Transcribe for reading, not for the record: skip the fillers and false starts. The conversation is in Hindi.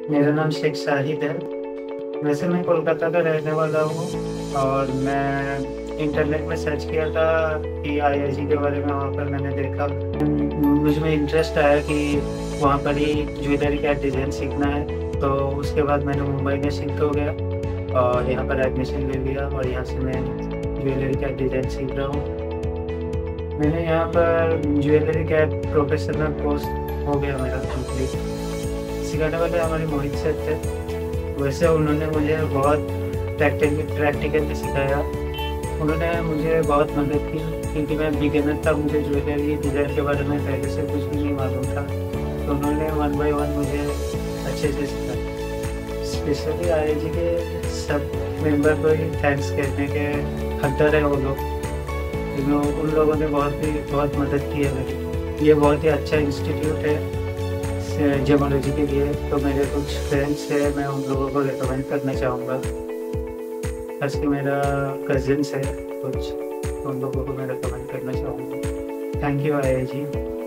मेरा नाम शेख शाहिद है। वैसे मैं कोलकाता का रहने वाला हूँ और मैं इंटरनेट में सर्च किया था कि आईआईजी के बारे में। वहाँ पर मैंने देखा, मुझ में इंटरेस्ट आया कि वहाँ पर ही ज्वेलरी का डिज़ाइन सीखना है। तो उसके बाद मैंने मुंबई में शिफ्ट हो गया और यहाँ पर एडमिशन ले लिया और यहाँ से मैं ज्वेलरी का डिज़ाइन सीख रहा हूँ। मैंने यहाँ पर ज्वेलरी का प्रोफेशनल कोर्स हो गया मेरा कंप्लीट। सिखाने वाले हमारे मोहित सर थे। वैसे उन्होंने मुझे बहुत प्रैक्टिकली सिखाया। उन्होंने मुझे बहुत मदद की क्योंकि मैं बिगिनर था, मुझे ज्वेलरी डिज़ाइन के बारे में पहले से कुछ भी नहीं मालूम था। तो उन्होंने वन बाय वन मुझे अच्छे से सिखाया। स्पेशली आईआईजी के सब मेंबर को ही थैंक्स कहने के हकदार है वो लोग। उन लोगों ने बहुत मदद की है मेरी। ये बहुत ही अच्छा इंस्टीट्यूट है जेमोलॉजी के लिए। तो मेरे कुछ फ्रेंड्स हैं, मैं उन लोगों को रिकमेंड करना चाहूँगा। खास कि मेरा कजिन्स है कुछ, उन लोगों को मैं रिकमेंड करना चाहूँगा। Thank you IIG.